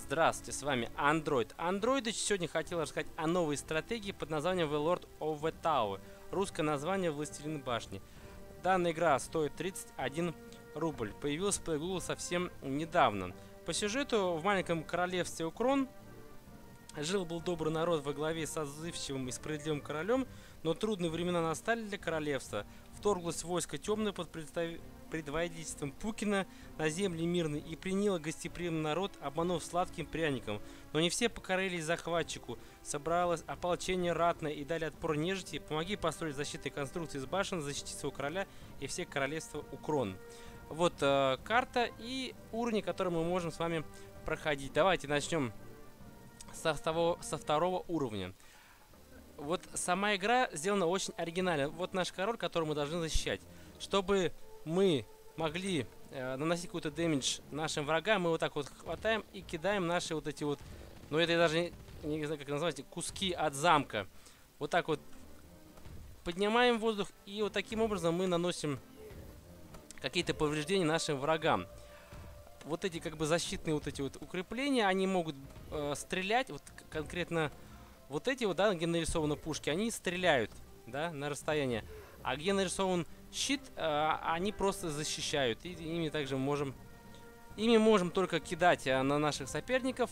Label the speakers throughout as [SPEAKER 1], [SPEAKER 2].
[SPEAKER 1] Здравствуйте, с вами Android. Android сегодня хотел рассказать о новой стратегии под названием The Lord of the Tower. Русское название Властелин башни. Данная игра стоит 31 рубль. Появилась в Google совсем недавно. По сюжету в маленьком королевстве Укрон жил-был добрый народ во главе с отзывчивым и справедливым королем, но трудные времена настали для королевства. Вторглось войско темное под предводительством Пукина на земли мирные и приняло гостеприимный народ, обманув сладким пряником. Но не все покорились захватчику. Собралось ополчение ратное и дали отпор нежити. Помоги построить защитные конструкции из башен, защитить своего короля и все королевства Укрон. Вот карта и уровни, которые мы можем с вами проходить. Давайте начнем со второго уровня. Вот сама игра сделана очень оригинально. Вот наш король, которого мы должны защищать. Чтобы мы могли наносить какой-то дэмидж нашим врагам, мы вот так вот хватаем и кидаем наши вот эти вот, ну это я даже не знаю как назвать, куски от замка. Вот так вот поднимаем воздух, и вот таким образом мы наносим какие-то повреждения нашим врагам. Вот эти как бы защитные вот эти вот укрепления, они могут стрелять, вот конкретно вот эти вот, да, где нарисованы пушки, они стреляют, да, на расстояние. А где нарисован щит, они просто защищают. И ими также можем только кидать на наших соперников.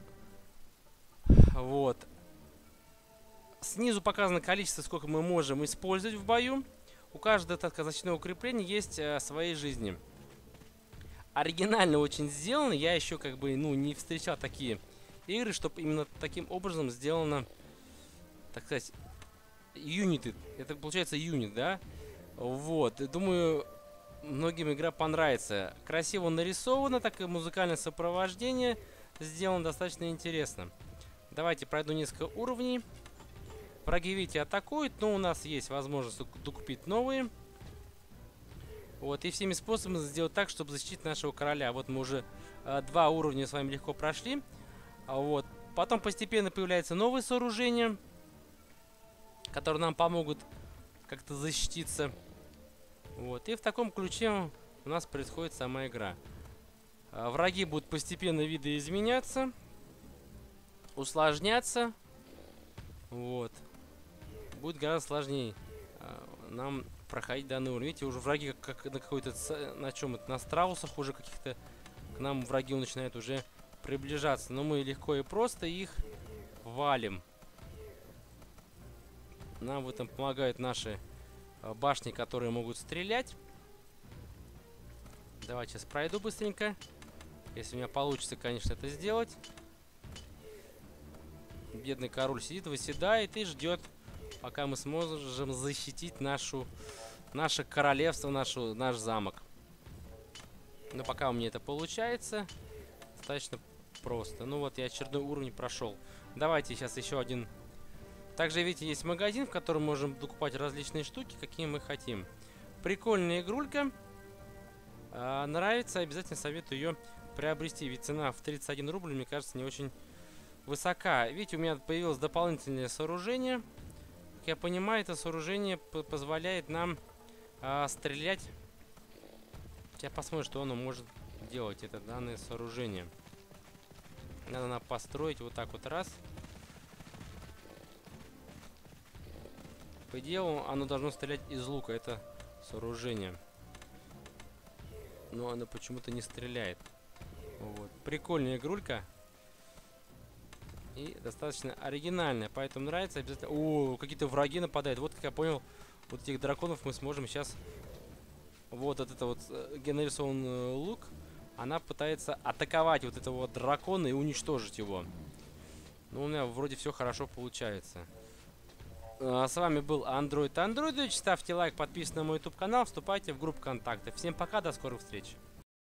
[SPEAKER 1] Вот. Снизу показано количество, сколько мы можем использовать в бою. У каждого защитного укрепления есть свои жизни. Оригинально очень сделано. Я еще как бы, ну, не встречал такие игры, чтобы именно таким образом сделано, так сказать, юниты. Это получается юнит, да? Вот. Думаю, многим игра понравится. Красиво нарисовано, так и музыкальное сопровождение сделано достаточно интересно. Давайте пройду несколько уровней. Враги, видите, атакуют, но у нас есть возможность докупить новые. Вот, и всеми способами сделать так, чтобы защитить нашего короля. Вот мы уже 2 уровня с вами легко прошли. Вот. Потом постепенно появляются новые сооружения, которые нам помогут как-то защититься. Вот. И в таком ключе у нас происходит сама игра. Враги будут постепенно видоизменяться, усложняться. Вот. Будет гораздо сложнее нам проходить данный уровень. Видите, уже враги как на какой-то, на чем это, на страусах уже каких-то, к нам враги начинают уже приближаться. Но мы легко и просто их валим. Нам в этом помогают наши башни, которые могут стрелять. Давайте сейчас пройду быстренько. Если у меня получится, конечно, это сделать. Бедный король сидит, выседает и ждет, пока мы сможем защитить наше королевство, наш замок. Но пока у меня это получается, достаточно просто. Ну вот, я очередной уровень прошел. Давайте сейчас еще один. Также, видите, есть магазин, в котором можем докупать различные штуки, какие мы хотим. Прикольная игрулька. Нравится, обязательно советую ее приобрести. Ведь цена в 31 рубль, мне кажется, не очень высока. Видите, у меня появилось дополнительное сооружение. Как я понимаю, это сооружение позволяет нам стрелять. Я посмотрю, что оно может делать, это данное сооружение. Надо построить вот так вот раз. По идее, оно должно стрелять из лука, это сооружение. Но оно почему-то не стреляет. Вот. Прикольная игрулька. И достаточно оригинальная, поэтому нравится обязательно. О, какие-то враги нападают. Вот, как я понял, вот этих драконов мы сможем сейчас. Вот это вот, где нарисован лук. Она пытается атаковать вот этого вот дракона и уничтожить его. Ну, у меня вроде все хорошо получается. С вами был Android. Ставьте лайк, подписывайтесь на мой YouTube канал, вступайте в группу контактов. Всем пока, до скорых встреч.